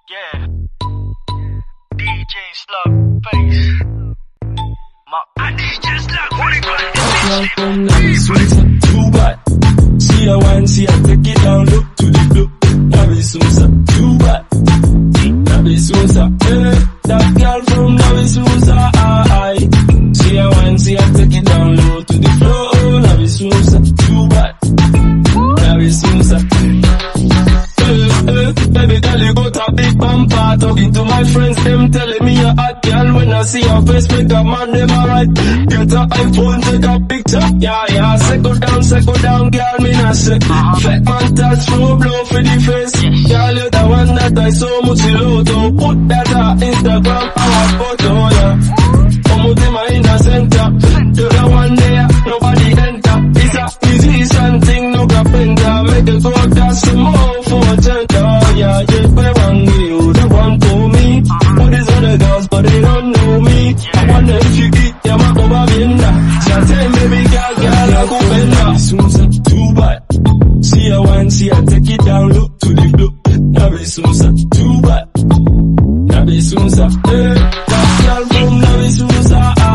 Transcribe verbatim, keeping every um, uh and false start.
Yeah. D J Slug Face. My and D J Slug, what you gonna from the too bad. See a wine, see a take it down, look to the floor. Nabi Sousa, too bad. Nabi Sousa, eh. That girl from Nabi Sousa, aye. See a wine, see a take it down, low to the floor. Nabi Sousa, too bad. Nabi Sousa. Baby girl, you got a big bumper. Talking to my friends, them telling me a hot girl. When I see your face, make a man, them alright. Get a iPhone, take a picture. Yeah, yeah, second down, second down, girl, me not say. Fat man touch, flow, blow for the face. Girl, you the one that I so much loto. Put that on Instagram, our photo, yeah. Come out in my inner center. You're the one there, nobody enter. It's a easy something, no carpenter. Make it go dance some more for a gender. Yeah, yeah, we want you, they want to me. All these other girls, but they don't know me. I wonder if you eat them up over Vinda. So I tell baby girl, girl, I go bender. Sousa, too bad. See a wine, see a take it down, look to the floor. Nabi Sousa, too bad. Nabi Sousa, eh. That girl from Nabi Sousa,